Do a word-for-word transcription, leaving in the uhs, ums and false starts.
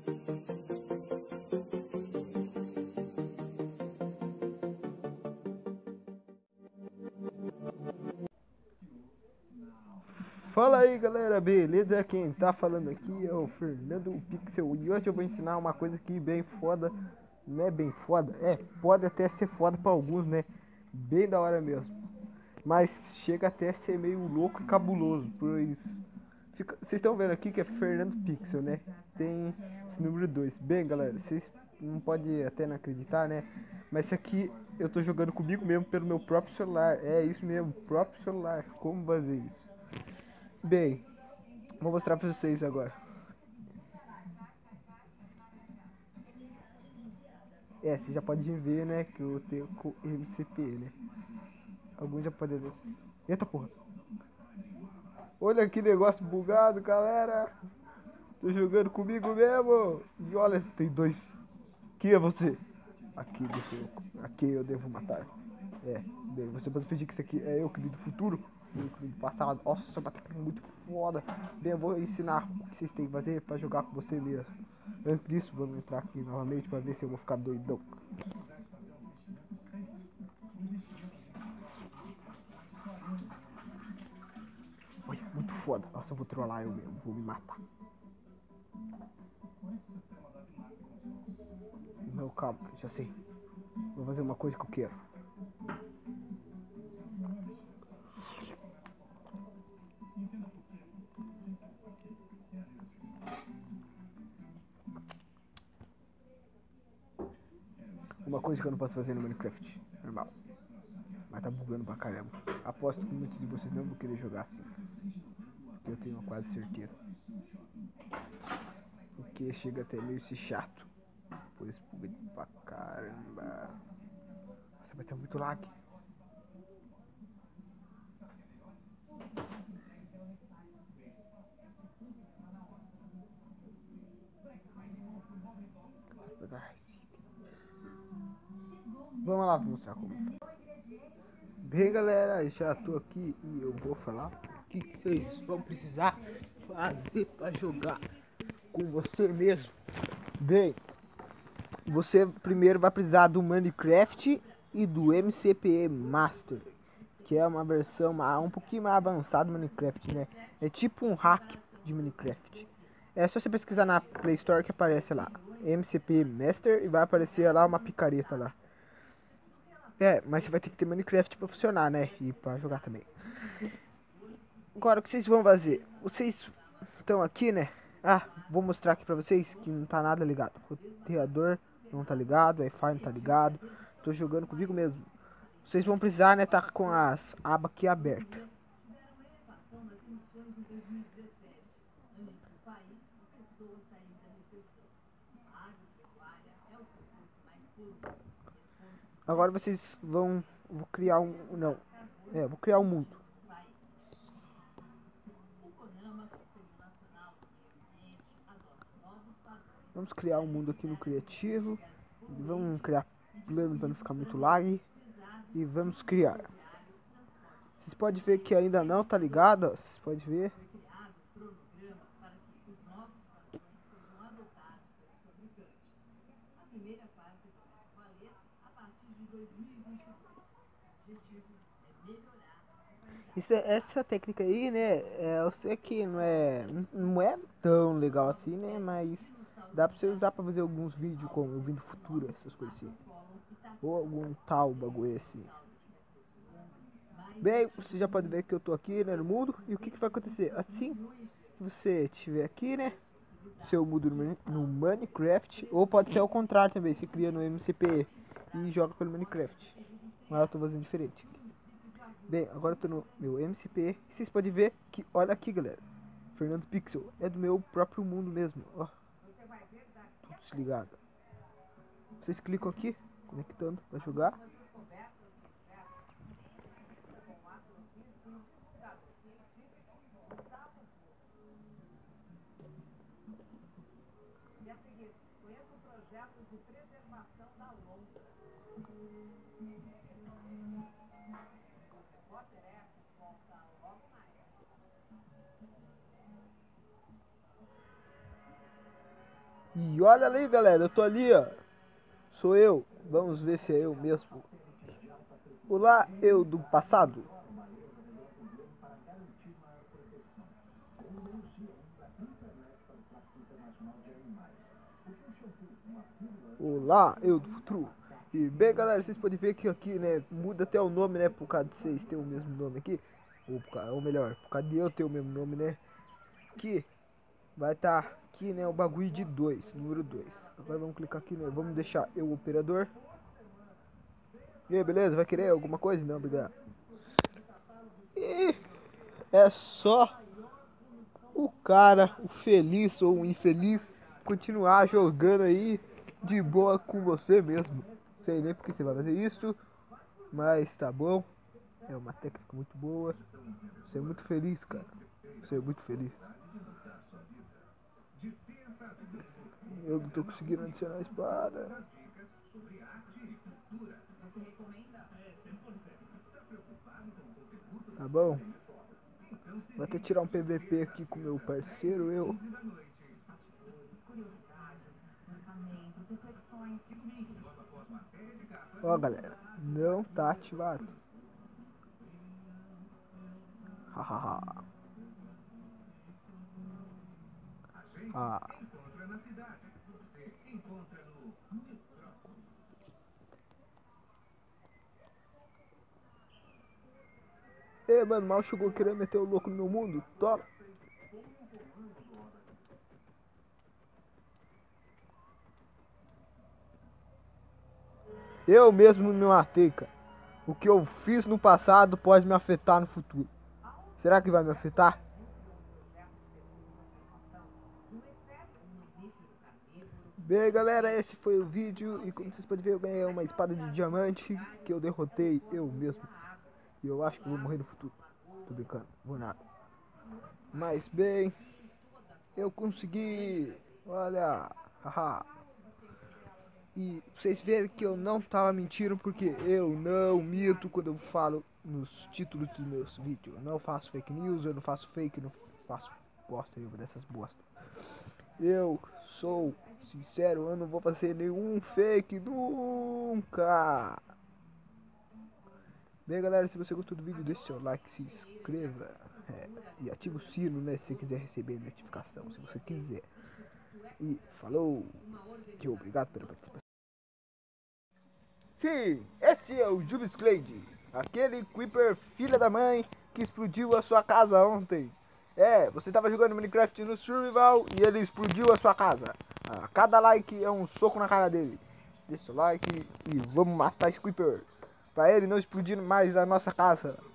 Fala aí galera, beleza? Quem tá falando aqui é o Fernando Pixel e hoje eu vou ensinar uma coisa aqui bem foda. Não é bem foda? É, pode até ser foda pra alguns, né? Bem da hora mesmo. Mas chega até a ser meio louco e cabuloso, pois... Fica... Vocês estão vendo aqui que é Fernando Pixel, né? Tem esse número dois. Bem galera, vocês não podem até não acreditar, né? Mas isso aqui eu tô jogando comigo mesmo pelo meu próprio celular. É isso mesmo, próprio celular. Como fazer isso? Bem, vou mostrar pra vocês agora. É, você já pode ver, né, que eu tenho com M C P, né. Alguns já podem ver. Eita porra. Olha que negócio bugado, galera. Tô jogando comigo mesmo. E olha, tem dois. Quem é você? Aqui, você, aqui eu devo matar. É, bem, você pode fingir que isso aqui é eu que vim do futuro. Eu que vim do passado. Nossa, essa batalha é muito foda. Bem, eu vou ensinar o que vocês têm que fazer pra jogar com você mesmo. Antes disso, vamos entrar aqui novamente pra ver se eu vou ficar doidão. Olha, muito foda. Nossa, eu vou trollar eu mesmo, vou me matar. Não, calma, já sei. Vou fazer uma coisa que eu quero. Uma coisa que eu não posso fazer no Minecraft. Normal. Mas tá bugando pra caramba. Aposto que muitos de vocês não vão querer jogar assim. Porque eu tenho quase certeza. Porque chega até meio ser chato. Pois buga pra caramba. Nossa, vai ter muito lag. Vamos lá pra mostrar como faz. Bem galera, já tô aqui e eu vou falar o que, que vocês vão precisar fazer pra jogar com você mesmo. Bem, você primeiro vai precisar do Minecraft e do M C P Master, que é uma versão um pouquinho mais avançada do Minecraft, né? É tipo um hack de Minecraft. É só você pesquisar na Play Store que aparece lá M C P Master e vai aparecer lá uma picareta lá. É, mas você vai ter que ter Minecraft pra funcionar, né? E pra jogar também. Agora, o que vocês vão fazer? Vocês estão aqui, né? Ah, vou mostrar aqui pra vocês que não tá nada ligado. O roteador não tá ligado, o Wi-Fi não tá ligado. Tô jogando comigo mesmo. Vocês vão precisar, né, tá com as abas aqui abertas. Agora vocês vão... Vou criar um... Não. É, vou criar um mundo. Vamos criar um mundo aqui no criativo. Vamos criar plano para não ficar muito lag. E vamos criar. Vocês podem ver que ainda não tá ligado, ó. Vocês podem ver. Isso, essa técnica aí, né, é, eu sei que não é, não é tão legal assim, né, mas dá pra você usar pra fazer alguns vídeos como o vídeo futuro, essas coisas assim. Ou algum tal bagulho assim. Bem, você já pode ver que eu tô aqui, né, no mundo. E o que que vai acontecer? Assim que você estiver aqui, né, seu mundo no Minecraft, ou pode ser ao contrário também, você cria no M C P e joga pelo Minecraft. Mas eu tô fazendo diferente. Bem, agora eu tô no meu M C P. E vocês podem ver que, olha aqui galera, Fernando Pixel, é do meu próprio mundo mesmo, ó. Tudo desligado. Vocês clicam aqui, conectando pra jogar. E olha ali, galera, eu tô ali, ó. Sou eu. Vamos ver se é eu mesmo. Olá, eu do passado. Olá, eu do futuro. E bem, galera, vocês podem ver que aqui, né, muda até o nome, né, por causa de vocês terem o mesmo nome aqui. Ou, por causa, ou melhor, por causa de eu ter o mesmo nome, né. Aqui vai estar tá aqui, né, o bagulho de dois, número dois. Agora vamos clicar aqui, né, vamos deixar eu o operador. E aí, beleza? Vai querer alguma coisa? Não, obrigado. E é só o cara, o feliz ou o infeliz, continuar jogando aí de boa com você mesmo. Sei nem porque você vai fazer isso, mas tá bom. É uma técnica muito boa. Você é muito feliz, cara. Você é muito feliz. Eu não tô conseguindo adicionar a espada. Tá bom. Vou até tirar um P V P aqui com meu parceiro, eu. Ó, galera, não tá ativado. Hahaha. Ah. Ei, mano, mal chegou querendo meter o louco no meu mundo. Toma. Eu mesmo me matei, cara. O que eu fiz no passado pode me afetar no futuro. Será que vai me afetar? Bem, galera, esse foi o vídeo. E como vocês podem ver, eu ganhei uma espada de diamante que eu derrotei eu mesmo. E eu acho que eu vou morrer no futuro. Tô brincando, vou nada. Mas bem, eu consegui. Olha, haha. E vocês verem que eu não tava mentindo, porque eu não minto quando eu falo nos títulos dos meus vídeos. Eu não faço fake news, eu não faço fake, eu não faço bosta nenhuma dessas bosta. Eu sou sincero, eu não vou fazer nenhum fake nunca. Bem, galera, se você gostou do vídeo, deixe seu like, se inscreva é, e ative o sino, né, se você quiser receber notificação, se você quiser. E falou, e obrigado pela participação. Sim, esse é o Julius Clade, aquele Creeper filha da mãe que explodiu a sua casa ontem. É, você tava jogando Minecraft no Survival e ele explodiu a sua casa. A cada like é um soco na cara dele. Deixa o like e vamos matar esse Creeper, pra ele não explodir mais a nossa casa.